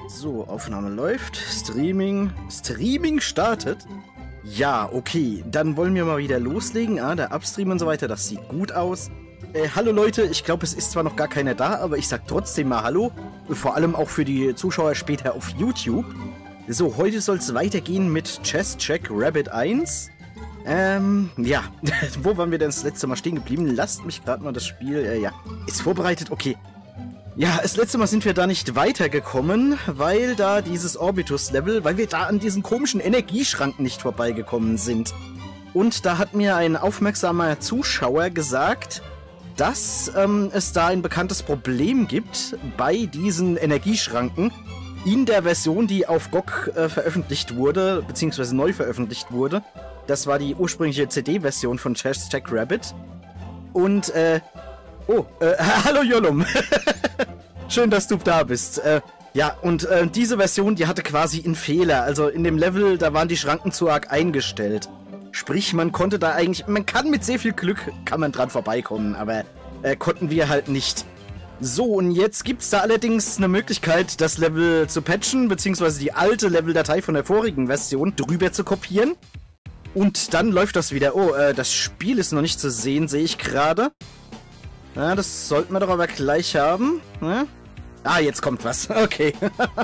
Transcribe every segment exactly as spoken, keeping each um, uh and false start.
So, Aufnahme läuft. Streaming. Streaming startet. Ja, okay. Dann wollen wir mal wieder loslegen. Ah, der Upstream und so weiter, das sieht gut aus. Äh, hallo Leute, ich glaube, es ist zwar noch gar keiner da, aber ich sag trotzdem mal Hallo. Vor allem auch für die Zuschauer später auf YouTube. So, heute soll es weitergehen mit Chess Check Rabbit eins. Ähm, ja. Wo waren wir denn das letzte Mal stehen geblieben? Lasst mich gerade mal das Spiel, äh, ja. Ist vorbereitet? Okay. Ja, das letzte Mal sind wir da nicht weitergekommen, weil da dieses Orbitus-Level, weil wir da an diesen komischen Energieschranken nicht vorbeigekommen sind. Und da hat mir ein aufmerksamer Zuschauer gesagt, dass ähm, es da ein bekanntes Problem gibt bei diesen Energieschranken in der Version, die auf G O G äh, veröffentlicht wurde, beziehungsweise neu veröffentlicht wurde. Das war die ursprüngliche C D-Version von Chess Check Rabbit. Und, äh, oh, äh, hallo Jolum. Schön, dass du da bist. Äh, ja, und äh, diese Version, die hatte quasi einen Fehler. Also in dem Level, da waren die Schranken zu arg eingestellt. Sprich, man konnte da eigentlich, man kann mit sehr viel Glück, kann man dran vorbeikommen, aber äh, konnten wir halt nicht. So, und jetzt gibt's da allerdings eine Möglichkeit, das Level zu patchen, beziehungsweise die alte Leveldatei von der vorigen Version drüber zu kopieren. Und dann läuft das wieder. Oh, äh, das Spiel ist noch nicht zu sehen, sehe ich gerade. Ja, das sollten wir doch aber gleich haben. Ja? Ah, jetzt kommt was. Okay.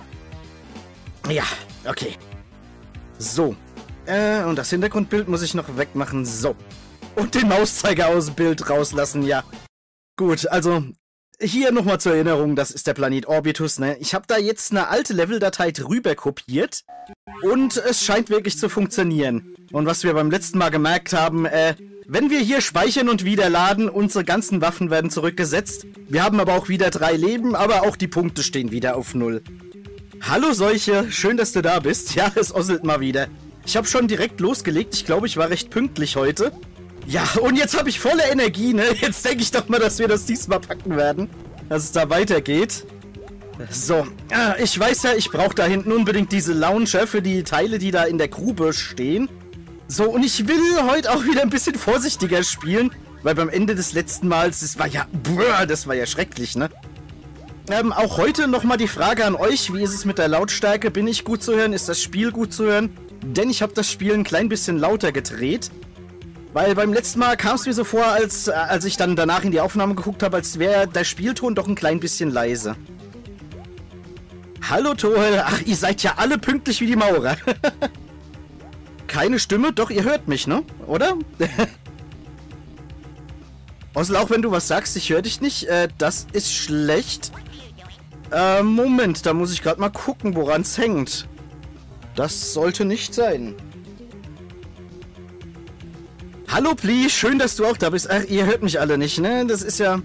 Ja, okay. So. Äh, und das Hintergrundbild muss ich noch wegmachen. So. Und den Mauszeiger aus dem Bild rauslassen, ja. Gut, also hier nochmal zur Erinnerung, das ist der Planet Orbitus, ne? Ich habe da jetzt eine alte Leveldatei drüber kopiert und es scheint wirklich zu funktionieren. Und was wir beim letzten Mal gemerkt haben, äh, wenn wir hier speichern und wieder laden, unsere ganzen Waffen werden zurückgesetzt. Wir haben aber auch wieder drei Leben, aber auch die Punkte stehen wieder auf null. Hallo Seuche, schön, dass du da bist. Ja, es osselt mal wieder. Ich habe schon direkt losgelegt, ich glaube, ich war recht pünktlich heute. Ja, und jetzt habe ich volle Energie, ne? Jetzt denke ich doch mal, dass wir das diesmal packen werden. Dass es da weitergeht. So, ich weiß ja, ich brauche da hinten unbedingt diese Launcher für die Teile, die da in der Grube stehen. So, und ich will heute auch wieder ein bisschen vorsichtiger spielen, weil beim Ende des letzten Mals, das war ja, brr, das war ja schrecklich, ne? Ähm, auch heute nochmal die Frage an euch, wie ist es mit der Lautstärke? Bin ich gut zu hören? Ist das Spiel gut zu hören? Denn ich habe das Spiel ein klein bisschen lauter gedreht. Weil beim letzten Mal kam es mir so vor, als, als ich dann danach in die Aufnahme geguckt habe, als wäre der Spielton doch ein klein bisschen leise. Hallo Tohel, ach, ihr seid ja alle pünktlich wie die Maurer. Keine Stimme? Doch, ihr hört mich, ne? Oder? Ossel, auch wenn du was sagst, ich höre dich nicht. Äh, das ist schlecht. Äh, Moment, da muss ich gerade mal gucken, woran es hängt. Das sollte nicht sein. Hallo Pli, schön, dass du auch da bist. Ach, ihr hört mich alle nicht, ne? Das ist ja...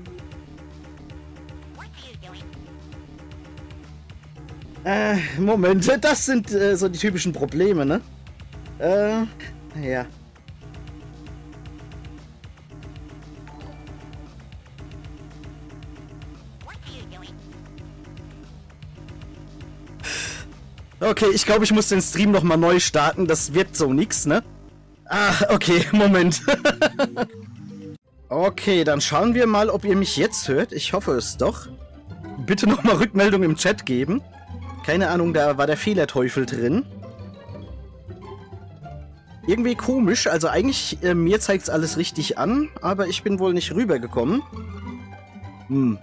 Äh, Moment, das sind äh, so die typischen Probleme, ne? Äh, ja. Okay, ich glaube, ich muss den Stream nochmal neu starten. Das wird so nix, ne? Ah, okay, Moment. Okay, dann schauen wir mal, ob ihr mich jetzt hört. Ich hoffe es doch. Bitte nochmal Rückmeldung im Chat geben. Keine Ahnung, da war der Fehlerteufel drin. Irgendwie komisch, also eigentlich, äh, mir zeigt es alles richtig an, aber ich bin wohl nicht rübergekommen. Hm.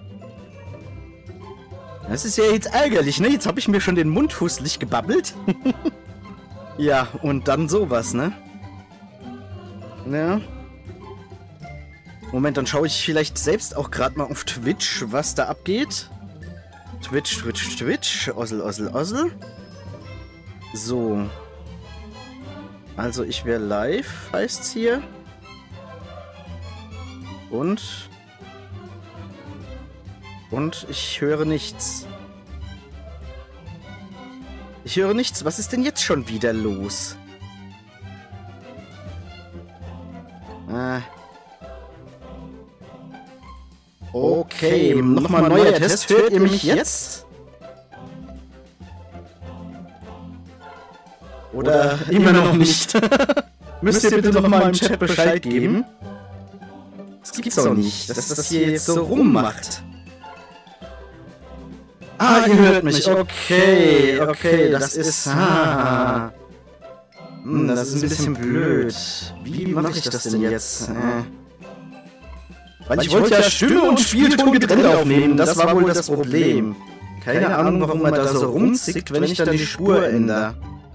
Das ist ja jetzt ärgerlich, ne? Jetzt habe ich mir schon den Mund fußlich gebabbelt. Ja, und dann sowas, ne? Ja. Moment, dann schaue ich vielleicht selbst auch gerade mal auf Twitch, was da abgeht. Twitch, Twitch, Twitch. Ossel, Ossel, Ossel. So. Also ich wäre live, heißt's hier. Und... Und ich höre nichts. Ich höre nichts. Was ist denn jetzt schon wieder los? Ah. Okay, nochmal ein neuer Test. Hört ihr mich jetzt? Oder, Oder immer noch nicht? Müsst ihr bitte nochmal im Chat Bescheid geben? Das gibt's doch nicht, dass das hier jetzt so rummacht. Ah, ihr hört mich. Okay, okay, das ist... Ah. Hm, das ist ein bisschen blöd. Wie mache ich das denn jetzt? Äh. Weil ich wollte ja Stimme und Spielton getrennt aufnehmen, das war wohl das Problem. Keine Ahnung, warum man da so rumzickt, wenn ich dann die Spur ändere.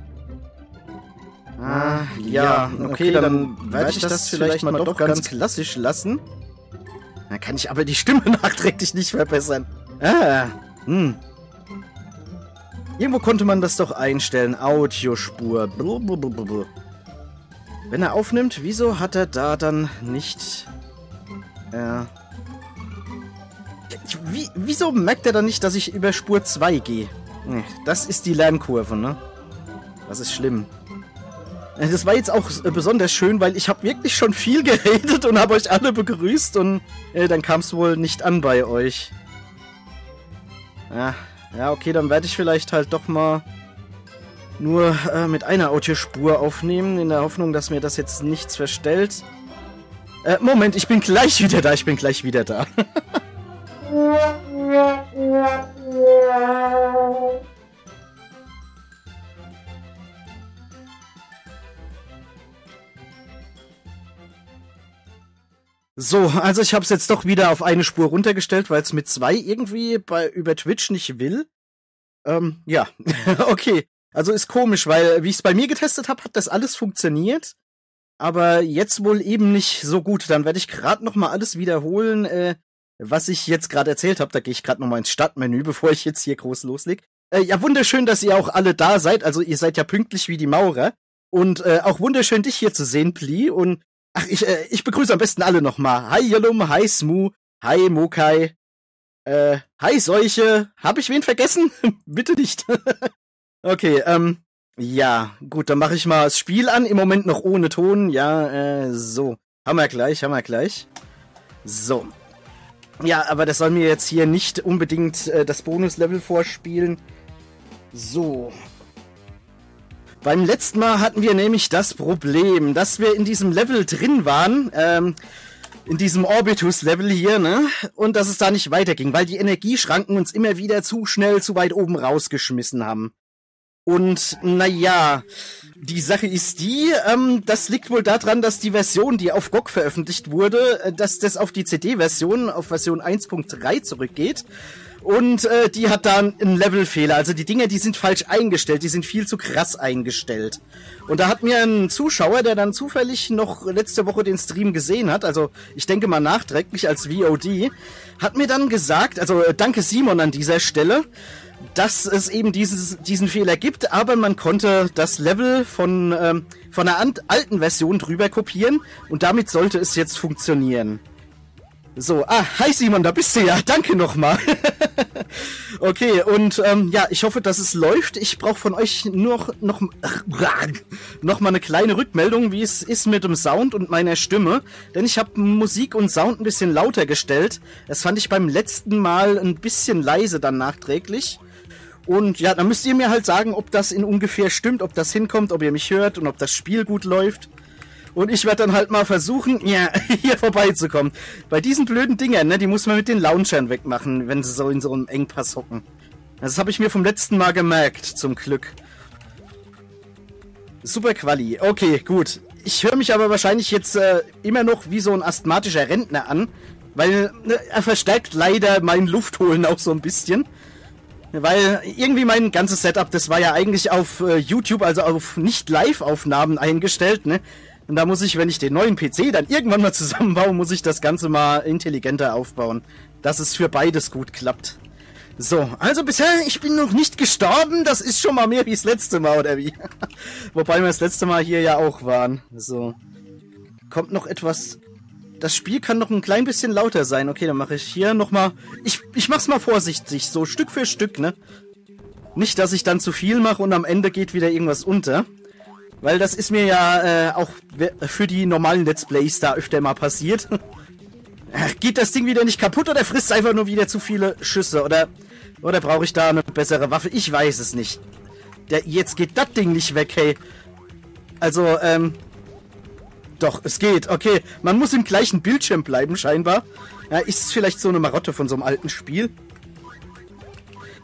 Ah, ja, okay, dann werde ich das vielleicht mal doch ganz klassisch lassen. Dann kann ich aber die Stimme nachträglich nicht verbessern. Ah, hm. Irgendwo konnte man das doch einstellen. Audiospur. Blablabla. Wenn er aufnimmt, wieso hat er da dann nicht... Äh... Wie, wieso merkt er dann nicht, dass ich über Spur zwei gehe? Das ist die Lernkurve, ne? Das ist schlimm. Das war jetzt auch besonders schön, weil ich habe wirklich schon viel geredet und habe euch alle begrüßt und äh, dann kam es wohl nicht an bei euch. Ja, ja, okay, dann werde ich vielleicht halt doch mal nur äh, mit einer Audiospur aufnehmen, in der Hoffnung, dass mir das jetzt nichts verstellt. Äh, Moment, ich bin gleich wieder da, ich bin gleich wieder da. So, also ich habe es jetzt doch wieder auf eine Spur runtergestellt, weil es mit zwei irgendwie bei über Twitch nicht will. Ähm, ja, okay. Also ist komisch, weil wie ich es bei mir getestet habe, hat das alles funktioniert. Aber jetzt wohl eben nicht so gut. Dann werde ich gerade noch mal alles wiederholen, äh, was ich jetzt gerade erzählt habe. Da gehe ich gerade noch mal ins Startmenü, bevor ich jetzt hier groß loslege. Äh, ja, wunderschön, dass ihr auch alle da seid. Also ihr seid ja pünktlich wie die Maurer. Und äh, auch wunderschön, dich hier zu sehen, Pli. Und ach, ich, äh, ich begrüße am besten alle nochmal. Hi Yolum, hi Smoo, hi Mokai, äh, hi Seuche. Hab ich wen vergessen? Bitte nicht. Okay, ähm, ja, gut, dann mache ich mal das Spiel an. Im Moment noch ohne Ton. Ja, äh, so. Haben wir gleich, haben wir gleich. So. Ja, aber das soll mir jetzt hier nicht unbedingt äh, das Bonuslevel vorspielen. So. Beim letzten Mal hatten wir nämlich das Problem, dass wir in diesem Level drin waren, ähm, in diesem Orbitus-Level hier, ne? Und dass es da nicht weiterging, weil die Energieschranken uns immer wieder zu schnell zu weit oben rausgeschmissen haben. Und, naja, die Sache ist die, ähm, das liegt wohl daran, dass die Version, die auf G O G veröffentlicht wurde, dass das auf die C D-Version, auf Version eins Punkt drei zurückgeht. Und äh, die hat da einen Levelfehler. Also die Dinger, die sind falsch eingestellt. Die sind viel zu krass eingestellt. Und da hat mir ein Zuschauer, der dann zufällig noch letzte Woche den Stream gesehen hat, also ich denke mal nachträglich als V O D, hat mir dann gesagt, also äh, danke Simon an dieser Stelle, dass es eben dieses, diesen Fehler gibt, aber man konnte das Level von, ähm, von einer alten Version drüber kopieren und damit sollte es jetzt funktionieren. So, ah, hi Simon, da bist du ja. Danke nochmal. Okay, und ähm, ja, ich hoffe, dass es läuft. Ich brauche von euch nur noch, noch mal eine kleine Rückmeldung, wie es ist mit dem Sound und meiner Stimme. Denn ich habe Musik und Sound ein bisschen lauter gestellt. Das fand ich beim letzten Mal ein bisschen leise dann nachträglich. Und ja, dann müsst ihr mir halt sagen, ob das in ungefähr stimmt, ob das hinkommt, ob ihr mich hört und ob das Spiel gut läuft. Und ich werde dann halt mal versuchen, ja, hier vorbeizukommen. Bei diesen blöden Dingern, ne, die muss man mit den Launchern wegmachen, wenn sie so in so einem Engpass hocken. Das habe ich mir vom letzten Mal gemerkt, zum Glück. Super Quali. Okay, gut. Ich höre mich aber wahrscheinlich jetzt äh, immer noch wie so ein asthmatischer Rentner an, weil ne, er verstärkt leider mein Luftholen auch so ein bisschen. Weil irgendwie mein ganzes Setup, das war ja eigentlich auf äh, YouTube, also auf Nicht-Live-Aufnahmen eingestellt, ne? Und da muss ich, wenn ich den neuen P C dann irgendwann mal zusammenbaue, muss ich das Ganze mal intelligenter aufbauen, dass es für beides gut klappt. So, also bisher, ich bin noch nicht gestorben, das ist schon mal mehr wie das letzte Mal, oder wie? Wobei wir das letzte Mal hier ja auch waren. So. Kommt noch etwas... Das Spiel kann noch ein klein bisschen lauter sein. Okay, dann mache ich hier nochmal... Ich, ich mach's mal vorsichtig, so Stück für Stück, ne? Nicht, dass ich dann zu viel mache und am Ende geht wieder irgendwas unter. Weil das ist mir ja äh, auch für die normalen Let's Plays da öfter mal passiert. Geht das Ding wieder nicht kaputt oder frisst es einfach nur wieder zu viele Schüsse? Oder, oder brauche ich da eine bessere Waffe? Ich weiß es nicht. Der, jetzt geht das Ding nicht weg, hey. Also, ähm... Doch, es geht. Okay, man muss im gleichen Bildschirm bleiben, scheinbar. Ja, ist vielleicht so eine Marotte von so einem alten Spiel.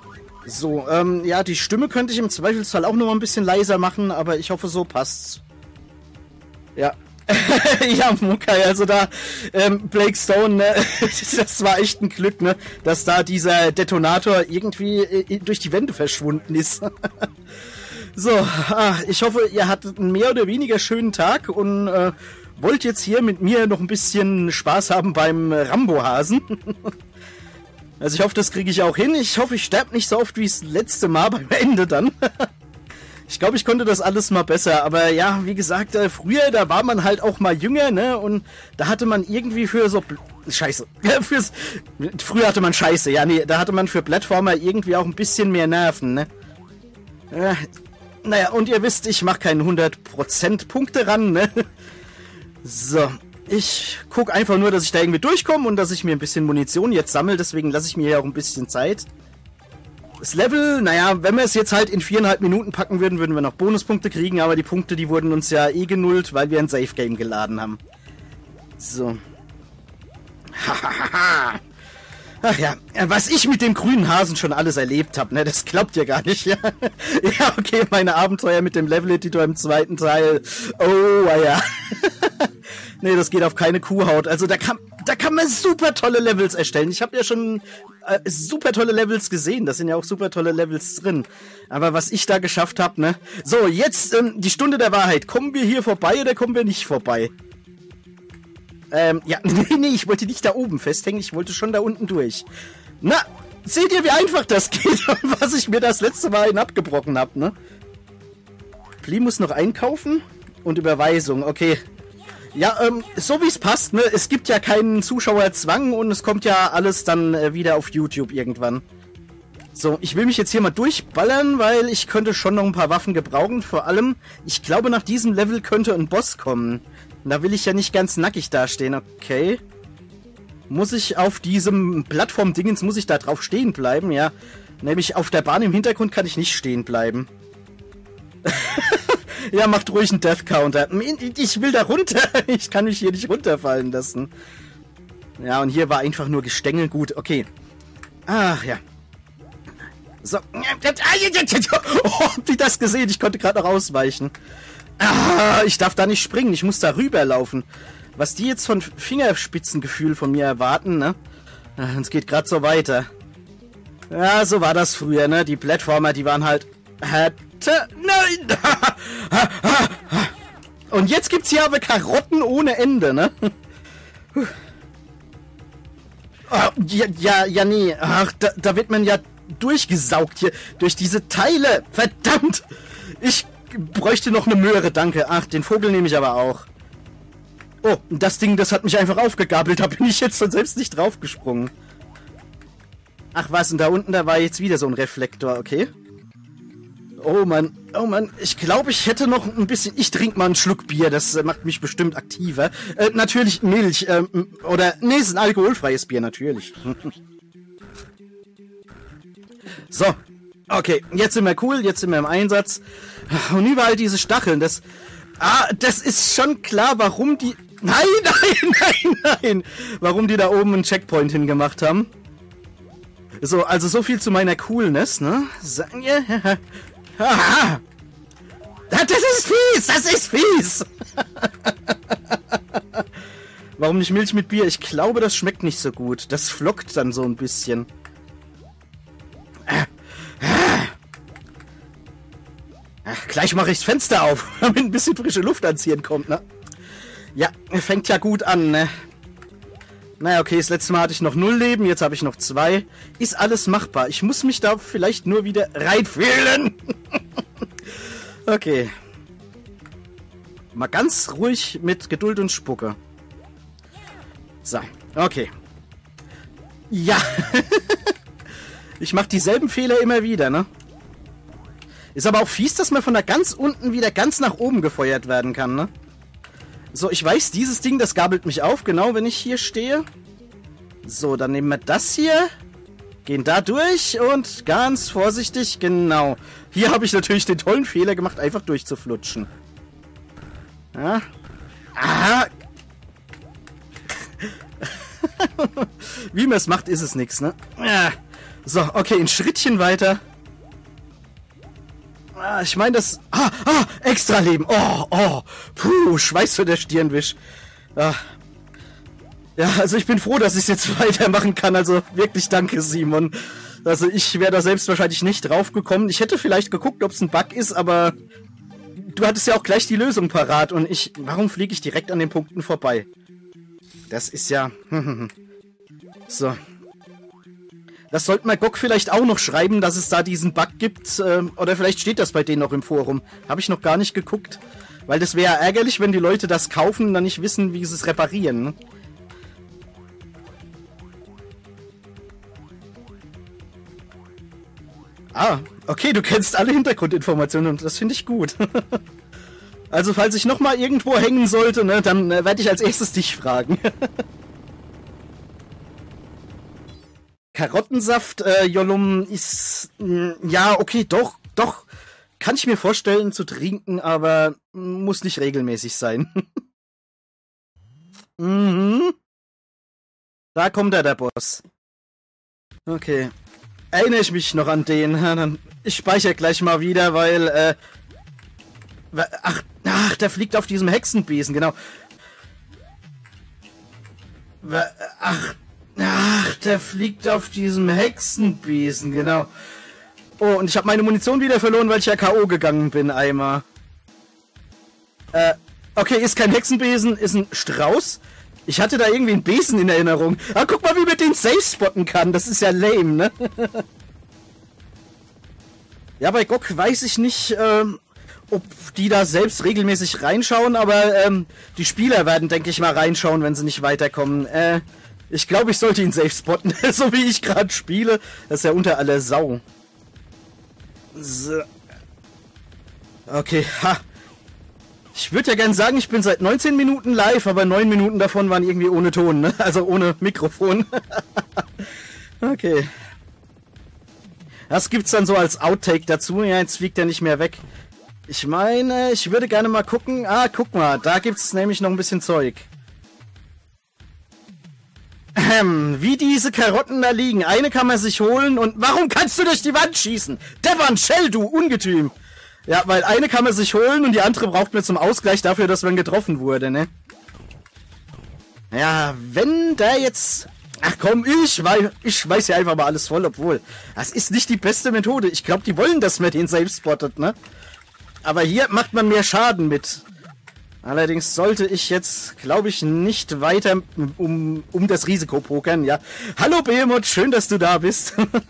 So, ähm, ja, die Stimme könnte ich im Zweifelsfall auch noch mal ein bisschen leiser machen, aber ich hoffe, so passt's. Ja. Ja, Mukai, also da, ähm, Blake Stone, ne, das war echt ein Glück, ne, dass da dieser Detonator irgendwie äh, durch die Wände verschwunden ist. So, ah, ich hoffe, ihr hattet einen mehr oder weniger schönen Tag und äh, wollt jetzt hier mit mir noch ein bisschen Spaß haben beim Rambo-Hasen. Also ich hoffe, das kriege ich auch hin. Ich hoffe, ich sterbe nicht so oft wie das letzte Mal beim Ende dann. Ich glaube, ich konnte das alles mal besser. Aber ja, wie gesagt, äh, früher, da war man halt auch mal jünger, ne? Und da hatte man irgendwie für so... Bl Scheiße. Fürs, früher hatte man Scheiße, ja, nee. Da hatte man für Plattformer irgendwie auch ein bisschen mehr Nerven, ne? Äh, naja, und ihr wisst, ich mache keine hundert Prozent Punkte ran, ne? So, ich gucke einfach nur, dass ich da irgendwie durchkomme und dass ich mir ein bisschen Munition jetzt sammle. Deswegen lasse ich mir ja auch ein bisschen Zeit. Das Level, naja, wenn wir es jetzt halt in viereinhalb Minuten packen würden, würden wir noch Bonuspunkte kriegen. Aber die Punkte, die wurden uns ja eh genullt, weil wir ein Safe-Game geladen haben. So. Hahaha. Ach ja, was ich mit dem grünen Hasen schon alles erlebt habe, ne, das glaubt ihr gar nicht, ja. Ja, okay, meine Abenteuer mit dem Level-Editor im zweiten Teil. Oh, ja. Nee, das geht auf keine Kuhhaut. Also da kann, da kann man super tolle Levels erstellen. Ich habe ja schon äh, super tolle Levels gesehen. Da sind ja auch super tolle Levels drin. Aber was ich da geschafft habe, ne. So, jetzt ähm, die Stunde der Wahrheit. Kommen wir hier vorbei oder kommen wir nicht vorbei? Ähm, ja, nee, nee, ich wollte nicht da oben festhängen, ich wollte schon da unten durch. Na, seht ihr, wie einfach das geht, was ich mir das letzte Mal in abgebrochen habe, ne? Pli muss noch einkaufen und Überweisung, okay. Ja, ähm, so wie es passt, ne? Es gibt ja keinen Zuschauerzwang und es kommt ja alles dann äh, wieder auf YouTube irgendwann. So, ich will mich jetzt hier mal durchballern, weil ich könnte schon noch ein paar Waffen gebrauchen. Vor allem, ich glaube, nach diesem Level könnte ein Boss kommen. Da will ich ja nicht ganz nackig dastehen, okay. Muss ich auf diesem Plattform-Dingens, muss ich da drauf stehen bleiben, ja. Nämlich auf der Bahn im Hintergrund kann ich nicht stehen bleiben. Ja, macht ruhig einen Death-Counter. Ich will da runter, ich kann mich hier nicht runterfallen lassen. Ja, und hier war einfach nur Gestängel gut, okay. Ach, ja. So. Oh, habt ihr das gesehen? Ich konnte gerade noch ausweichen. Ah, ich darf da nicht springen, ich muss da rüberlaufen. Was die jetzt von Fingerspitzengefühl von mir erwarten, ne? Es geht gerade so weiter. Ja, so war das früher, ne? Die Plattformer, die waren halt... Hatte... Nein! Und jetzt gibt's hier aber Karotten ohne Ende, ne? Oh, ja, ja, ja, nee. Ach, da, da wird man ja durchgesaugt hier. Durch diese Teile. Verdammt! Ich... bräuchte noch eine Möhre, danke. Ach, den Vogel nehme ich aber auch. Oh, das Ding, das hat mich einfach aufgegabelt. Da bin ich jetzt schon selbst nicht draufgesprungen. Ach was, und da unten, da war jetzt wieder so ein Reflektor, okay. Oh Mann, oh Mann. Ich glaube, ich hätte noch ein bisschen... Ich trinke mal einen Schluck Bier, das äh, macht mich bestimmt aktiver. Äh, natürlich Milch, ähm, oder... Nee, es ist ein alkoholfreies Bier, natürlich. So. Okay, jetzt sind wir cool, jetzt sind wir im Einsatz. Und überall diese Stacheln, das... Ah, das ist schon klar, warum die... Nein, nein, nein, nein! Warum die da oben einen Checkpoint hingemacht haben. So, also so viel zu meiner Coolness, ne? Sagen wir... Ah, das ist fies, das ist fies! Warum nicht Milch mit Bier? Ich glaube, das schmeckt nicht so gut. Das flockt dann so ein bisschen. Ach, gleich mache ich das Fenster auf, damit ein bisschen frische Luft ans Hirn kommt, ne? Ja, fängt ja gut an, ne? Naja, okay, das letzte Mal hatte ich noch null Leben, jetzt habe ich noch zwei. Ist alles machbar. Ich muss mich da vielleicht nur wieder reinfühlen. Okay. Mal ganz ruhig mit Geduld und Spucke. So, okay. Ja. Ich mache dieselben Fehler immer wieder, ne? Ist aber auch fies, dass man von da ganz unten wieder ganz nach oben gefeuert werden kann, ne? So, ich weiß, dieses Ding, das gabelt mich auf, genau, wenn ich hier stehe. So, dann nehmen wir das hier. Gehen da durch und ganz vorsichtig, genau. Hier habe ich natürlich den tollen Fehler gemacht, einfach durchzuflutschen. Ja. Ah. Wie man es macht, ist es nichts, ne? Ja. So, okay, ein Schrittchen weiter. Ah, ich meine das... Ah, ah, extra Leben. Oh, oh. Puh, Schweiß für der Stirnwisch. Ah. Ja, also ich bin froh, dass ich jetzt weitermachen kann. Also wirklich danke, Simon. Also ich wäre da selbst wahrscheinlich nicht drauf gekommen. Ich hätte vielleicht geguckt, ob es ein Bug ist, aber... Du hattest ja auch gleich die Lösung parat und ich... Warum fliege ich direkt an den Punkten vorbei? Das ist ja... So. Das sollte mal Gok vielleicht auch noch schreiben, dass es da diesen Bug gibt. Äh, oder vielleicht steht das bei denen noch im Forum. Habe ich noch gar nicht geguckt. Weil das wäre ärgerlich, wenn die Leute das kaufen und dann nicht wissen, wie sie es reparieren. Ne? Ah, okay, du kennst alle Hintergrundinformationen und das finde ich gut. Also, falls ich nochmal irgendwo hängen sollte, ne, dann äh, werde ich als erstes dich fragen. Karottensaft, äh, Jollum, ist... Mh, ja, okay, doch, doch. Kann ich mir vorstellen zu trinken, aber mh, muss nicht regelmäßig sein. Mhm. Da kommt er, der Boss. Okay. Erinnere ich mich noch an den. Ich speichere gleich mal wieder, weil, äh... Ach, ach, der fliegt auf diesem Hexenbesen, genau. Ach, ach, der fliegt auf diesem Hexenbesen, genau. Oh, und ich habe meine Munition wieder verloren, weil ich ja K O gegangen bin, einmal. Äh, okay, ist kein Hexenbesen, ist ein Strauß. Ich hatte da irgendwie einen Besen in Erinnerung. Ah, guck mal, wie man den safe spotten kann. Das ist ja lame, ne? Ja, bei Gok weiß ich nicht, ähm, ob die da selbst regelmäßig reinschauen, aber ähm, die Spieler werden, denke ich mal, reinschauen, wenn sie nicht weiterkommen. Äh, ich glaube, ich sollte ihn safe spotten, so wie ich gerade spiele. Das ist ja unter aller Sau. So. Okay, ha. Ich würde ja gern sagen, ich bin seit neunzehn Minuten live, aber neun Minuten davon waren irgendwie ohne Ton, ne? Also ohne Mikrofon. Okay. Das gibt's dann so als Outtake dazu. Ja, jetzt fliegt er nicht mehr weg. Ich meine, ich würde gerne mal gucken. Ah, guck mal, da gibt's nämlich noch ein bisschen Zeug. Ähm, wie diese Karotten da liegen. Eine kann man sich holen und... Warum kannst du durch die Wand schießen? Devon, Shell, du Ungetüm! Ja, weil eine kann man sich holen und die andere braucht man zum Ausgleich dafür, dass man getroffen wurde, ne? Ja, wenn da jetzt... Ach komm, ich weiß, ich weiß ja einfach mal alles voll, obwohl... Das ist nicht die beste Methode. Ich glaube, die wollen, dass man den safe spottet, ne? Aber hier macht man mehr Schaden mit. Allerdings sollte ich jetzt, glaube ich, nicht weiter um, um das Risiko pokern, ja. Hallo Behemoth, schön, dass du da bist.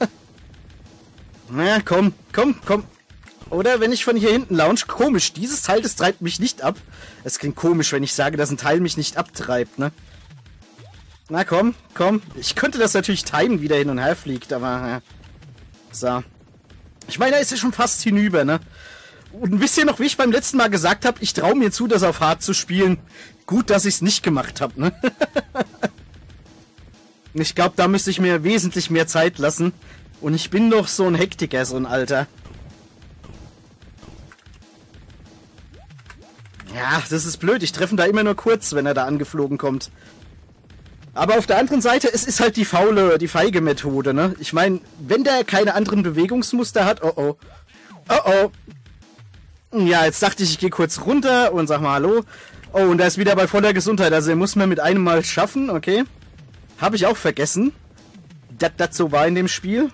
Na, komm, komm, komm. Oder wenn ich von hier hinten launch, komisch, dieses Teil, das treibt mich nicht ab. Es klingt komisch, wenn ich sage, dass ein Teil mich nicht abtreibt, ne? Na komm, komm. Ich könnte das natürlich timen, wie der hin und her fliegt, aber... Ja. So. Ich meine, da ist ja schon fast hinüber, ne? Und wisst ihr noch, wie ich beim letzten Mal gesagt habe, ich traue mir zu, das auf hart zu spielen. Gut, dass ich es nicht gemacht habe, ne? Ich glaube, da müsste ich mir wesentlich mehr Zeit lassen. Und ich bin doch so ein Hektiker, so ein Alter. Ja, das ist blöd. Ich treffe ihn da immer nur kurz, wenn er da angeflogen kommt. Aber auf der anderen Seite, es ist halt die faule, die feige Methode, ne? Ich meine, wenn der keine anderen Bewegungsmuster hat, oh oh. Oh oh. Ja, jetzt dachte ich, ich gehe kurz runter und sag mal Hallo. Oh, und er ist wieder bei voller Gesundheit. Also er muss man mit einem Mal schaffen, okay. Habe ich auch vergessen, dass das so war in dem Spiel.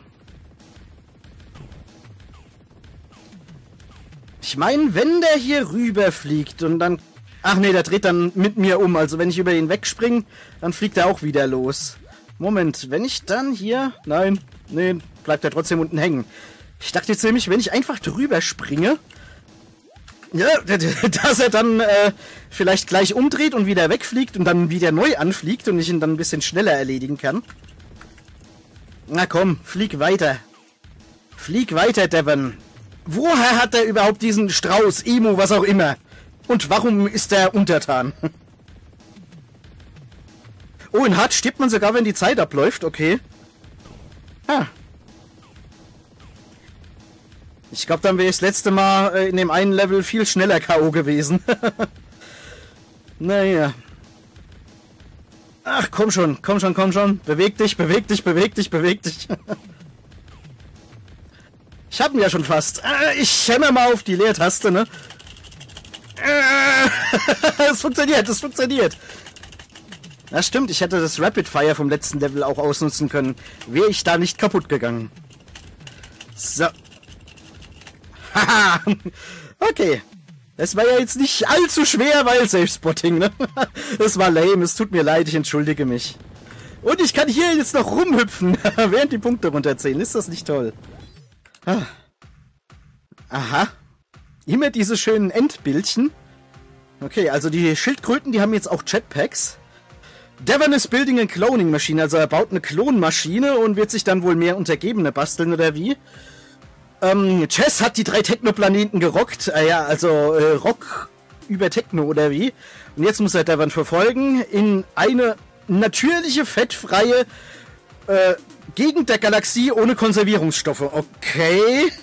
Ich meine, wenn der hier rüber fliegt und dann... Ach nee, der dreht dann mit mir um. Also wenn ich über ihn wegspringe, dann fliegt er auch wieder los. Moment, wenn ich dann hier... Nein, nee, bleibt er trotzdem unten hängen. Ich dachte jetzt nämlich, wenn ich einfach drüber springe... Ja, dass er dann äh, vielleicht gleich umdreht und wieder wegfliegt und dann wieder neu anfliegt und ich ihn dann ein bisschen schneller erledigen kann. Na komm, flieg weiter. Flieg weiter, Devon. Woher hat er überhaupt diesen Strauß, Emo, was auch immer? Und warum ist er untertan? Oh, in Hard stirbt man sogar, wenn die Zeit abläuft, okay. Ah. Ich glaube, dann wäre ich das letzte Mal äh, in dem einen Level viel schneller K O gewesen. Naja. Ach, komm schon, komm schon, komm schon. Beweg dich, beweg dich, beweg dich, beweg dich. Ich hab ihn ja schon fast. Äh, ich hämmer mal auf die Leertaste, ne? Äh, es funktioniert, es funktioniert. Das stimmt, ich hätte das Rapid Fire vom letzten Level auch ausnutzen können. Wäre ich da nicht kaputt gegangen. So. Haha. Okay. Das war ja jetzt nicht allzu schwer, weil Safe-Spotting, ne? Das war lame, es tut mir leid, ich entschuldige mich. Und ich kann hier jetzt noch rumhüpfen, während die Punkte runterzählen. Ist das nicht toll? Ah. Aha. Immer diese schönen Endbildchen. Okay, also die Schildkröten, die haben jetzt auch Jetpacks. Devon is building a cloning machine, also er baut eine Klonmaschine und wird sich dann wohl mehr Untergebene basteln, oder wie? Ähm, Chess hat die drei Technoplaneten gerockt, äh, ja, also äh, Rock über Techno, oder wie? Und jetzt muss er Devon verfolgen in eine natürliche, fettfreie äh, Gegend der Galaxie ohne Konservierungsstoffe. Okay.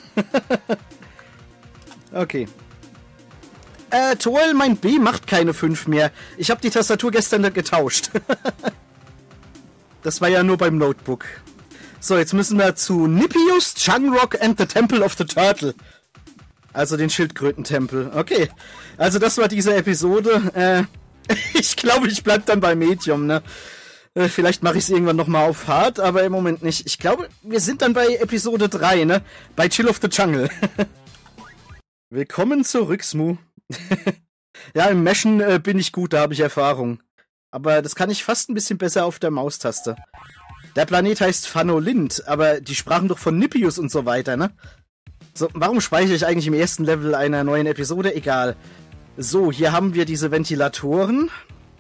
Okay. Äh, toll, mein B macht keine fünf mehr. Ich habe die Tastatur gestern getauscht. Das war ja nur beim Notebook. So, jetzt müssen wir zu Nippius, Chunrock and the Temple of the Turtle. Also den Schildkrötentempel. Okay. Also das war diese Episode. Äh, ich glaube, ich bleib dann bei Medium, ne? Äh, vielleicht mache ich es irgendwann nochmal auf Hard, aber im Moment nicht. Ich glaube, wir sind dann bei Episode drei, ne? Bei Chill of the Jungle. Willkommen zurück, Smoo. Ja, im Meshen äh, bin ich gut, da habe ich Erfahrung. Aber das kann ich fast ein bisschen besser auf der Maustaste. Der Planet heißt Fanolind, aber die sprachen doch von Nippius und so weiter, ne? So, warum speichere ich eigentlich im ersten Level einer neuen Episode? Egal. So, hier haben wir diese Ventilatoren.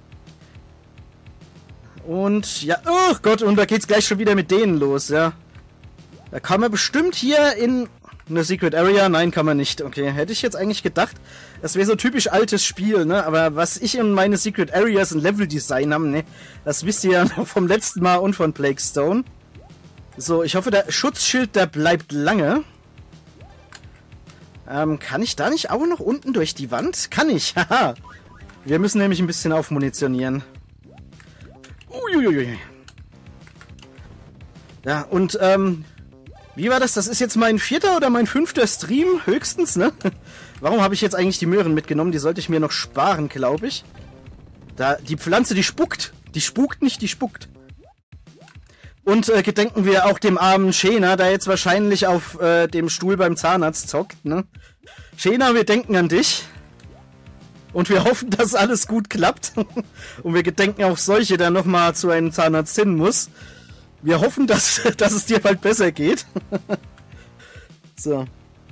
Und, ja, oh Gott, und da geht's gleich schon wieder mit denen los, ja. Da kann man bestimmt hier in eine Secret Area. Nein, kann man nicht. Okay, hätte ich jetzt eigentlich gedacht, das wäre so typisch altes Spiel, ne? Aber was ich in meine Secret Areas ein Level-Design haben, ne? Das wisst ihr ja noch vom letzten Mal und von Plague Stone. So, ich hoffe, der Schutzschild, der bleibt lange. Ähm, kann ich da nicht auch noch unten durch die Wand? Kann ich, haha. Wir müssen nämlich ein bisschen aufmunitionieren. Uiuiui. Ja, und, ähm... wie war das? Das ist jetzt mein vierter oder mein fünfter Stream, höchstens, ne? Warum habe ich jetzt eigentlich die Möhren mitgenommen? Die sollte ich mir noch sparen, glaube ich. Da, die Pflanze, die spuckt. Die spukt nicht, die spuckt. Und äh, gedenken wir auch dem armen Shena, der jetzt wahrscheinlich auf äh, dem Stuhl beim Zahnarzt zockt, ne? Shena, wir denken an dich. Und wir hoffen, dass alles gut klappt. Und wir gedenken auch solche, der nochmal zu einem Zahnarzt hin muss. Wir hoffen, dass, dass es dir bald besser geht. So.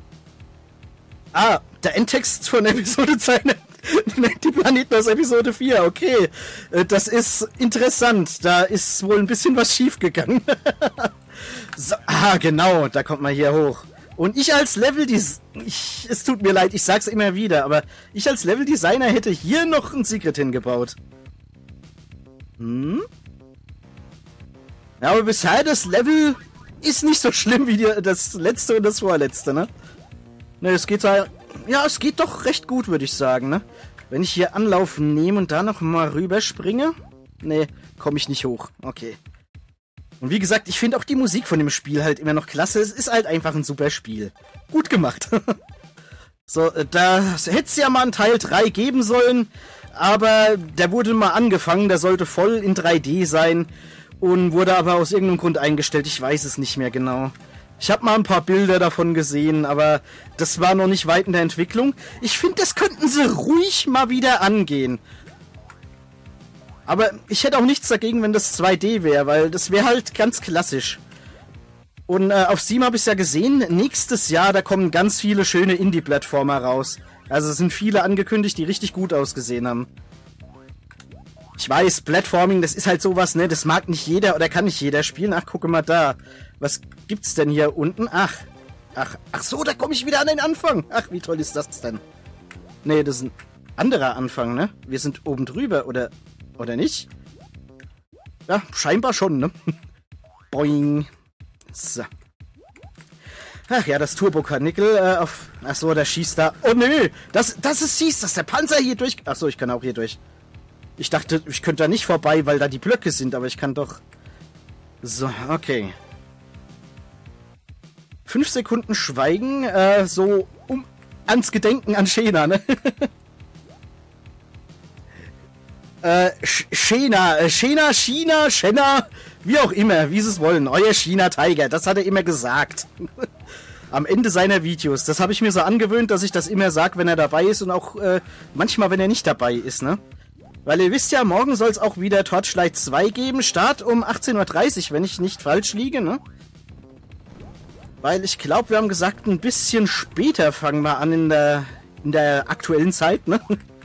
Ah, der Endtext von Episode zwei nennt die Planeten aus Episode vier. Okay, das ist interessant. Da ist wohl ein bisschen was schief gegangen. So, ah, genau, da kommt man hier hoch. Und ich als Level-Designer, es tut mir leid, ich sag's immer wieder, aber ich als Level-Designer hätte hier noch ein Secret hingebaut. Hm? Ja, aber bisher das Level ist nicht so schlimm wie die, das letzte und das vorletzte, ne? Ne, es geht ja, ja, es geht doch recht gut, würde ich sagen, ne? Wenn ich hier Anlauf nehme und da noch mal rüberspringe, ne, komme ich nicht hoch. Okay. Und wie gesagt, ich finde auch die Musik von dem Spiel halt immer noch klasse. Es ist halt einfach ein super Spiel. Gut gemacht. So, da hätte es ja mal einen Teil drei geben sollen, aber der wurde mal angefangen, der sollte voll in drei D sein. Und wurde aber aus irgendeinem Grund eingestellt. Ich weiß es nicht mehr genau. Ich habe mal ein paar Bilder davon gesehen, aber das war noch nicht weit in der Entwicklung. Ich finde, das könnten sie ruhig mal wieder angehen. Aber ich hätte auch nichts dagegen, wenn das zwei D wäre, weil das wäre halt ganz klassisch. Und äh, auf Steam habe ich es ja gesehen. Nächstes Jahr, da kommen ganz viele schöne Indie-Plattformer raus. Also es sind viele angekündigt, die richtig gut ausgesehen haben. Ich weiß, Platforming, das ist halt sowas, ne? Das mag nicht jeder oder kann nicht jeder spielen. Ach, gucke mal da. Was gibt's denn hier unten? Ach, ach, ach so, da komme ich wieder an den Anfang. Ach, wie toll ist das denn? Nee, das ist ein anderer Anfang, ne? Wir sind oben drüber, oder, oder nicht? Ja, scheinbar schon, ne? Boing. So. Ach ja, das Turbo-Karnickel, äh, auf... Ach so, der schießt da... Oh, nö! Das, das ist schießt, dass der Panzer hier durch... Ach so, ich kann auch hier durch. Ich dachte, ich könnte da nicht vorbei, weil da die Blöcke sind, aber ich kann doch... So, okay. Fünf Sekunden Schweigen, äh, so um ans Gedenken an Shena, ne? äh, Shena, äh, Shena, China, Shenna, wie auch immer, wie sie es wollen. Euer China Tiger, das hat er immer gesagt. Am Ende seiner Videos. Das habe ich mir so angewöhnt, dass ich das immer sage, wenn er dabei ist und auch äh, manchmal, wenn er nicht dabei ist, ne? Weil ihr wisst ja, morgen soll es auch wieder Torchlight zwei geben. Start um achtzehn Uhr dreißig, wenn ich nicht falsch liege, ne? Weil ich glaube, wir haben gesagt, ein bisschen später fangen wir an in der, in der aktuellen Zeit, ne?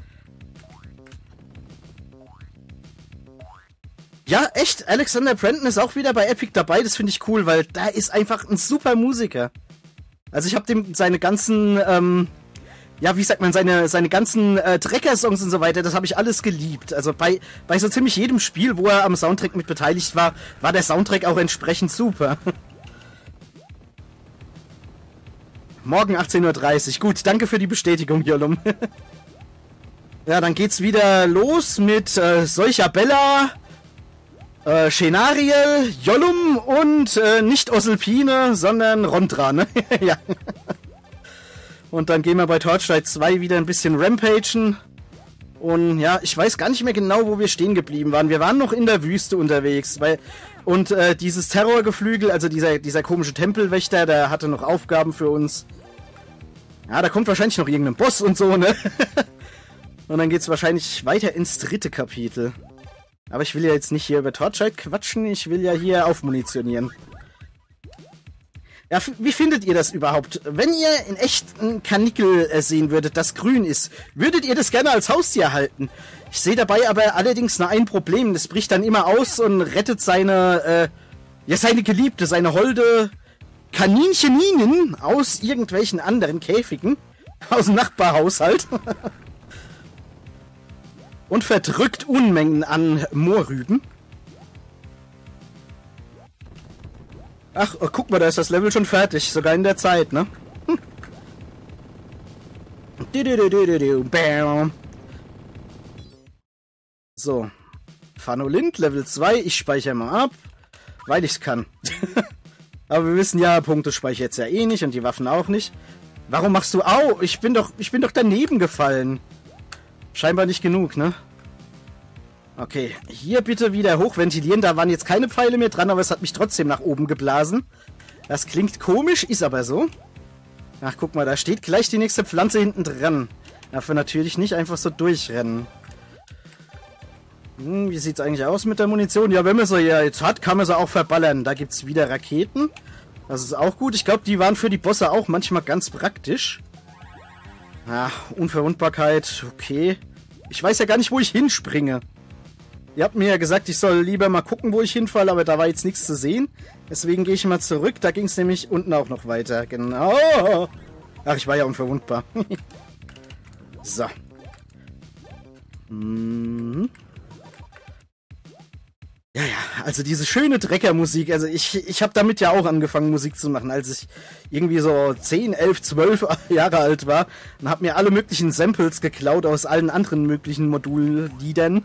Ja, echt, Alexander Brandon ist auch wieder bei Epic dabei. Das finde ich cool, weil da ist einfach ein super Musiker. Also ich habe dem seine ganzen, ähm, ja, wie sagt man, seine, seine ganzen äh, Trekker-Songs und so weiter, das habe ich alles geliebt. Also bei, bei so ziemlich jedem Spiel, wo er am Soundtrack mit beteiligt war, war der Soundtrack auch entsprechend super. Morgen achtzehn Uhr dreißig. Gut, danke für die Bestätigung, Jollum. Ja, dann geht's wieder los mit äh, Solcher Bella, äh, Shenariel, Jollum und äh, nicht Osselpine, sondern Rondra, ne? Ja. Und dann gehen wir bei Torchlight zwei wieder ein bisschen rampagen. Und ja, ich weiß gar nicht mehr genau, wo wir stehen geblieben waren. Wir waren noch in der Wüste unterwegs, weil und äh, dieses Terrorgeflügel, also dieser, dieser komische Tempelwächter, der hatte noch Aufgaben für uns. Ja, da kommt wahrscheinlich noch irgendein Boss und so, ne? Und dann geht's wahrscheinlich weiter ins dritte Kapitel. Aber ich will ja jetzt nicht hier über Torchlight quatschen, ich will ja hier aufmunitionieren. Ja, wie findet ihr das überhaupt? Wenn ihr in echt ein Kanickel äh, sehen würdet, das grün ist, würdet ihr das gerne als Haustier halten? Ich sehe dabei aber allerdings nur ein Problem. Das bricht dann immer aus und rettet seine, äh, ja, seine Geliebte, seine holde Kanincheninen aus irgendwelchen anderen Käfigen. Aus dem Nachbarhaushalt. Und verdrückt Unmengen an Moorrüben. Ach, oh, guck mal, da ist das Level schon fertig. Sogar in der Zeit, ne? Hm. So. Phanolint, Level zwei. Ich speichere mal ab. Weil ich's kann. Aber wir wissen ja, Punkte speichere jetzt ja eh nicht und die Waffen auch nicht. Warum machst du... Au, ich bin doch, ich bin doch daneben gefallen. Scheinbar nicht genug, ne? Okay, hier bitte wieder hochventilieren. Da waren jetzt keine Pfeile mehr dran, aber es hat mich trotzdem nach oben geblasen. Das klingt komisch, ist aber so. Ach, guck mal, da steht gleich die nächste Pflanze hinten dran. Dafür natürlich nicht einfach so durchrennen. Hm, wie sieht's eigentlich aus mit der Munition? Ja, wenn man sie ja jetzt hat, kann man sie auch verballern. Da gibt's wieder Raketen. Das ist auch gut. Ich glaube, die waren für die Bosse auch manchmal ganz praktisch. Ach, Unverwundbarkeit, okay. Ich weiß ja gar nicht, wo ich hinspringe. Ihr habt mir ja gesagt, ich soll lieber mal gucken, wo ich hinfalle, aber da war jetzt nichts zu sehen. Deswegen gehe ich mal zurück. Da ging es nämlich unten auch noch weiter. Genau. Ach, ich war ja unverwundbar. So. Hm. Ja, ja, also diese schöne Treckermusik. Also ich, ich habe damit ja auch angefangen, Musik zu machen, als ich irgendwie so zehn, elf, zwölf Jahre alt war. Und habe mir alle möglichen Samples geklaut aus allen anderen möglichen Modulliedern.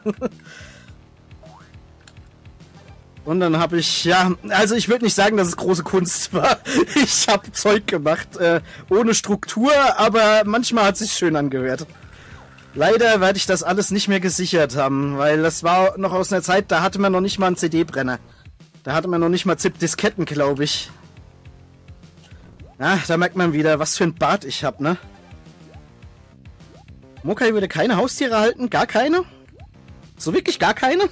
Und dann habe ich, ja, also ich würde nicht sagen, dass es große Kunst war. Ich habe Zeug gemacht, äh, ohne Struktur, aber manchmal hat es sich schön angehört. Leider werde ich das alles nicht mehr gesichert haben, weil das war noch aus einer Zeit, da hatte man noch nicht mal einen C D-Brenner. Da hatte man noch nicht mal ZIP-Disketten, glaube ich. Ja, da merkt man wieder, was für ein Bart ich habe, ne? Mokai würde keine Haustiere halten? Gar keine? So wirklich gar keine?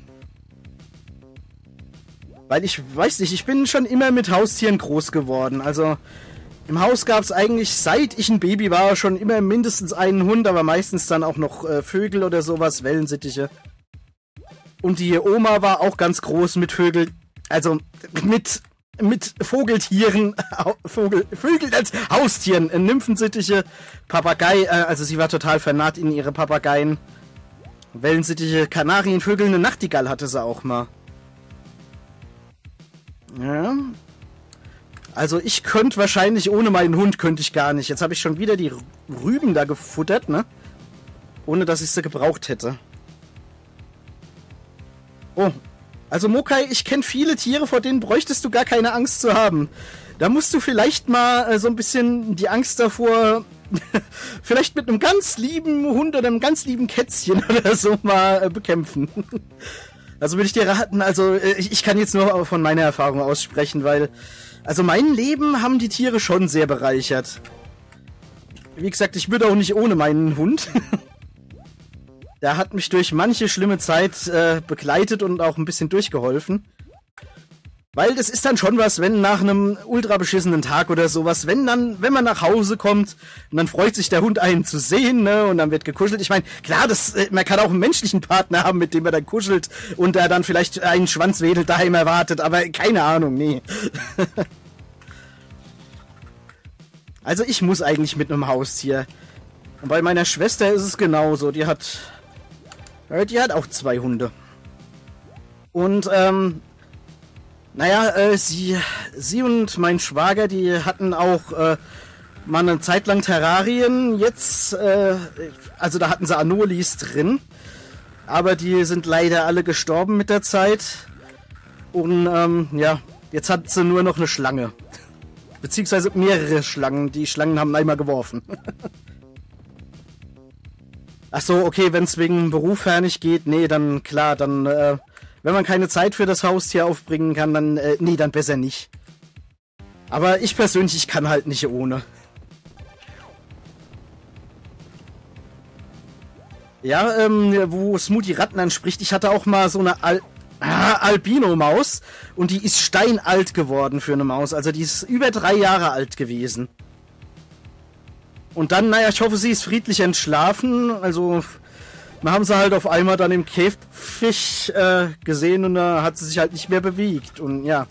Weil ich weiß nicht, ich bin schon immer mit Haustieren groß geworden. Also im Haus gab es eigentlich, seit ich ein Baby war, schon immer mindestens einen Hund, aber meistens dann auch noch äh, Vögel oder sowas, Wellensittiche. Und die Oma war auch ganz groß mit Vögel, also mit, mit Vogeltieren, Vogel, Vögel als Haustieren, äh, Nymphensittiche, Papagei, äh, also sie war total vernarrt in ihre Papageien. Wellensittiche, Kanarienvögel, eine Nachtigall hatte sie auch mal. Ja. Also ich könnte wahrscheinlich, ohne meinen Hund könnte ich gar nicht. Jetzt habe ich schon wieder die Rüben da gefuttert, ne? Ohne dass ich sie gebraucht hätte. Oh. Also Mokai, ich kenne viele Tiere, vor denen bräuchtest du gar keine Angst zu haben. da musst du vielleicht mal äh, so ein bisschen die Angst davor, vielleicht mit einem ganz lieben Hund oder einem ganz lieben Kätzchen oder so mal äh, bekämpfen. Also würde ich dir raten, also äh, ich kann jetzt nur von meiner Erfahrung aussprechen, weil, also mein Leben haben die Tiere schon sehr bereichert. Wie gesagt, ich würde auch nicht ohne meinen Hund. Der hat mich durch manche schlimme Zeit äh, begleitet und auch ein bisschen durchgeholfen. Weil das ist dann schon was, wenn nach einem ultra beschissenen Tag oder sowas, wenn dann, wenn man nach Hause kommt und dann freut sich der Hund einen zu sehen, ne, und dann wird gekuschelt. Ich meine, klar, das, man kann auch einen menschlichen Partner haben, mit dem man dann kuschelt und der dann vielleicht einen Schwanzwedel daheim erwartet, aber keine Ahnung, nee. Also ich muss eigentlich mit einem Haustier. Und bei meiner Schwester ist es genauso, die hat, die hat auch zwei Hunde. Und, ähm, Naja, äh, sie, sie und mein Schwager, die hatten auch äh, mal eine Zeit lang Terrarien. Jetzt, äh, also da hatten sie Anolis drin. Aber die sind leider alle gestorben mit der Zeit. Und ähm, ja, jetzt hat sie nur noch eine Schlange. Beziehungsweise mehrere Schlangen. Die Schlangen haben einmal geworfen. Ach so, okay, wenn es wegen Beruf her nicht geht, nee, dann klar, dann... Äh, Wenn man keine Zeit für das Haustier aufbringen kann, dann, äh, nee, dann besser nicht. Aber ich persönlich, ich kann halt nicht ohne. Ja, ähm, wo Smoothie Ratten anspricht, ich hatte auch mal so eine Al ah, Albino-Maus und die ist steinalt geworden für eine Maus. Also die ist über drei Jahre alt gewesen. Und dann, naja, ich hoffe, sie ist friedlich entschlafen, also... Wir haben sie halt auf einmal dann im Käfig äh, gesehen und da hat sie sich halt nicht mehr bewegt und ja.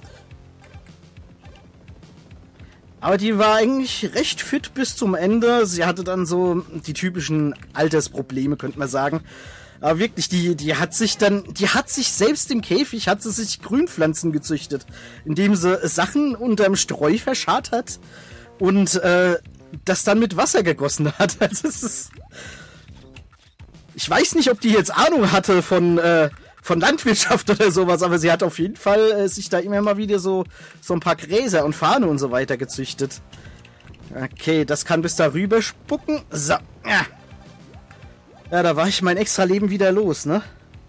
Aber die war eigentlich recht fit bis zum Ende. Sie hatte dann so die typischen Altersprobleme, könnte man sagen. Aber wirklich, die, die hat sich dann, die hat sich selbst im Käfig, hat sie sich Grünpflanzen gezüchtet, indem sie Sachen unterm Streu verscharrt hat und äh, das dann mit Wasser gegossen hat. Also es ist... Ich weiß nicht, ob die jetzt Ahnung hatte von, äh, von Landwirtschaft oder sowas, aber sie hat auf jeden Fall äh, sich da immer mal wieder so, so ein paar Gräser und Farne und so weiter gezüchtet. Okay, das kann bis da rüber spucken. So. Ja, ja, da war ich mein extra Leben wieder los, ne?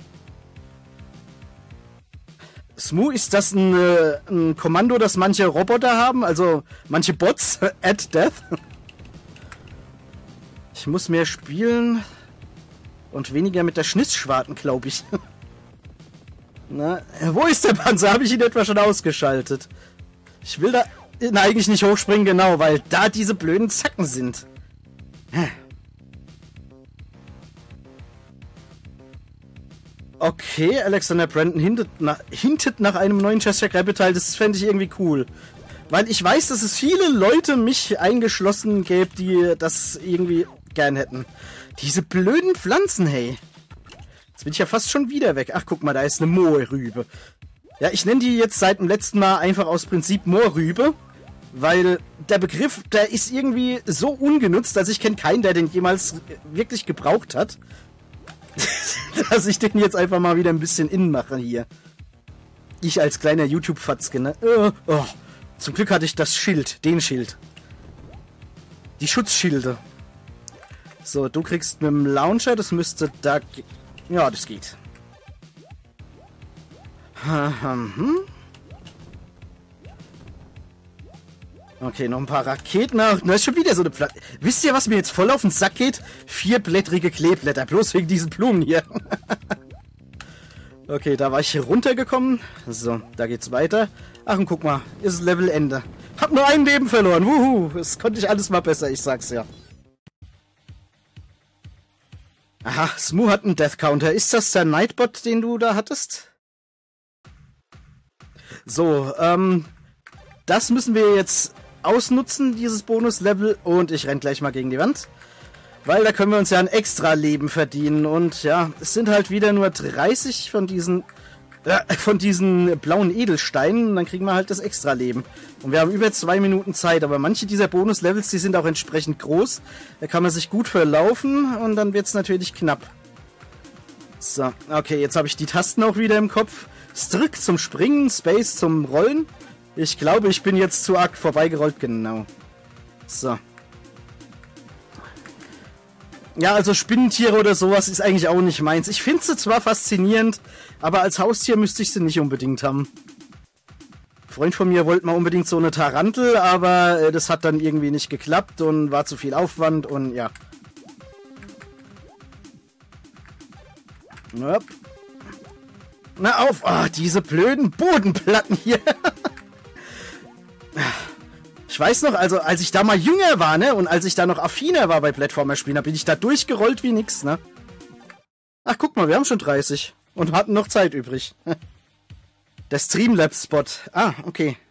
Smoo, ist das ein, äh, ein Kommando, das manche Roboter haben? Also manche Bots at Death? Ich muss mehr spielen... Und weniger mit der Schnissschwarten, glaube ich. Na, wo ist der Panzer? Habe ich ihn etwa schon ausgeschaltet? Ich will da na, eigentlich nicht hochspringen, genau, weil da diese blöden Zacken sind. Okay, Alexander Brandon hintet nach, hintet nach einem neuen Chester Crabbe-Teil. Das fände ich irgendwie cool. Weil ich weiß, dass es viele Leute, mich eingeschlossen, gäbe, die das irgendwie gern hätten. Diese blöden Pflanzen, hey. Jetzt bin ich ja fast schon wieder weg. Ach, guck mal, da ist eine Moorrübe. Ja, ich nenne die jetzt seit dem letzten Mal einfach aus Prinzip Moorrübe, weil der Begriff, der ist irgendwie so ungenutzt, dass ich kenne keinen, der den jemals wirklich gebraucht hat, dass ich den jetzt einfach mal wieder ein bisschen innen mache hier. Ich als kleiner YouTube-Fatzke, ne? Oh, oh. Zum Glück hatte ich das Schild, den Schild. Die Schutzschilde. So, du kriegst mit dem Launcher, das müsste da... Ja, das geht. Okay, noch ein paar Raketen. Ach, da ist schon wieder so eine Pflanze. Wisst ihr, was mir jetzt voll auf den Sack geht? Vierblättrige Kleeblätter, bloß wegen diesen Blumen hier. Okay, da war ich runtergekommen. So, da geht's weiter. Ach, und guck mal, ist Levelende. Hab nur ein Leben verloren. Wuhu, das konnte ich alles mal besser, ich sag's ja. Aha, Smoo hat einen Death Counter. Ist das der Nightbot, den du da hattest? So, ähm, das müssen wir jetzt ausnutzen, dieses Bonuslevel. Und ich renn gleich mal gegen die Wand. Weil da können wir uns ja ein extra Leben verdienen. Und ja, es sind halt wieder nur dreißig von diesen, äh, von diesen blauen Edelsteinen. Und dann kriegen wir halt das extra Leben. Und wir haben über zwei Minuten Zeit. Aber manche dieser Bonuslevels, die sind auch entsprechend groß. Da kann man sich gut verlaufen. Und dann wird es natürlich knapp. So, okay, jetzt habe ich die Tasten auch wieder im Kopf. Strick zum Springen, Space zum Rollen. Ich glaube, ich bin jetzt zu arg vorbeigerollt, genau. So. Ja, also Spinnentiere oder sowas ist eigentlich auch nicht meins. Ich finde sie zwar faszinierend, aber als Haustier müsste ich sie nicht unbedingt haben. Ein Freund von mir wollte mal unbedingt so eine Tarantel, aber äh, das hat dann irgendwie nicht geklappt und war zu viel Aufwand und ja. Nope. Na auf! Ah, diese blöden Bodenplatten hier. Ich weiß noch, also als ich da mal jünger war, ne, und als ich da noch affiner war bei Plattformer-Spielen, da bin ich da durchgerollt wie nix, ne. Ach, guck mal, wir haben schon dreißig und hatten noch Zeit übrig. Der Streamlabs-Spot. Ah, okay.